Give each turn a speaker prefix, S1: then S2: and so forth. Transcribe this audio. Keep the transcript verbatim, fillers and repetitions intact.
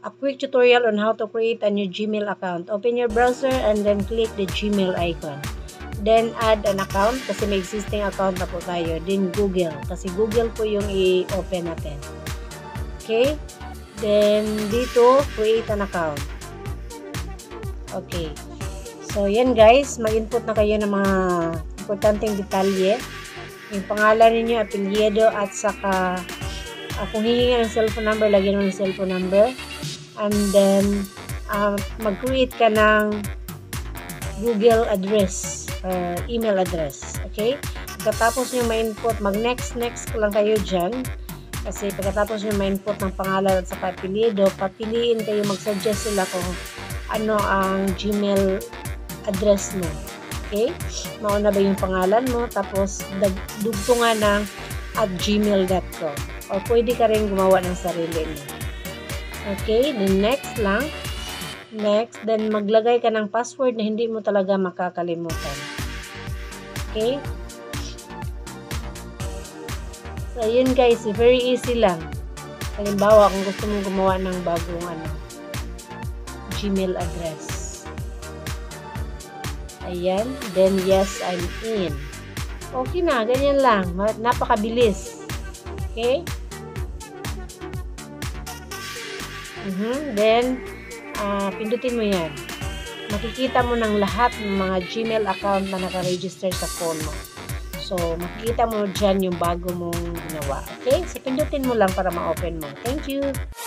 S1: a quick tutorial on how to create a new Gmail account. Open your browser and then click the Gmail icon. Then add an account kasi may existing account na po tayo. Then Google kasi Google po yung i-open natin. Okay? Then dito, create an account. Okay. So yan guys, mag-input na kayo ng mga importanteng detalye. Yung pangalan ninyo, apelyido, at saka uh, kung hihingi ng cellphone number, lagyan mo ng cellphone number. And then, uh, mag-create ka ng Google address, uh, email address. Okay? Pagkatapos nyo ma-input, mag-next, next lang kayo dyan. Kasi pagkatapos nyo ma-input ng pangalan at saka apelyido, papiliin kayo, mag-suggest sila kung ano ang Gmail address mo. Okay? Mauna ba yung pangalan mo? Tapos, dugtungan ng at gmail dot com. O pwede ka rin gumawa ng sarili mo. Okay? Then, next lang. Next. Then, maglagay ka ng password na hindi mo talaga makakalimutan. Okay? So, yun guys. Very easy lang. Halimbawa, kung gusto mong gumawa ng bagong ano, Gmail address. Ayan. Then, yes, I'm in. Okay na. Ganyan lang. Napakabilis. Okay? Uh-huh. Then, uh, pindutin mo yan. Makikita mo ng lahat ng mga Gmail account na naka-register sa phone mo. So, makikita mo dyan yung bago mong ginawa. Okay? So, pindutin mo lang para ma-open mo. Thank you!